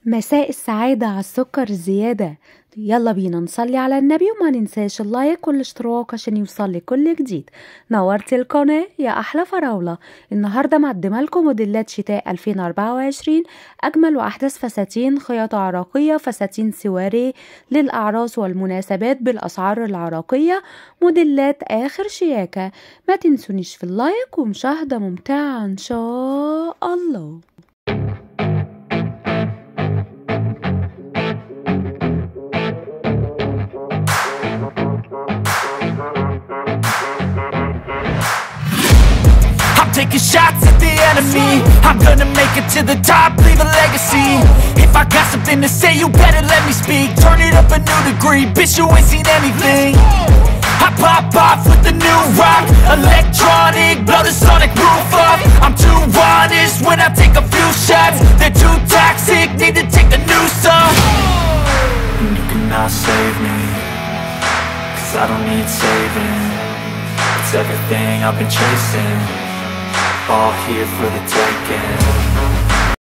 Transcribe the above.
مساء السعادة على السكر الزيادة. يلا بينا نصلي على النبي وما ننساش اللايك والاشتراك عشان يوصل لكل جديد. نورت القناة يا أحلى فراولة. النهاردة مقدمة لكم موديلات شتاء 2024، أجمل وأحدث فساتين خياطة عراقية، فساتين سواري للأعراس والمناسبات بالأسعار العراقية، موديلات آخر شياكة. ما تنسونيش في اللايك ومشاهدة ممتعة إن شاء الله. Taking shots at the enemy, I'm gonna make it to the top, leave a legacy. If I got something to say, you better let me speak. Turn it up a new degree, bitch, you ain't seen anything. I pop off with the new rock, electronic, blow the sonic roof up. I'm too honest when I take a few shots. They're too toxic, need to take the noose off. And you cannot save me, cause I don't need saving. It's everything I've been chasing, all here for the taking.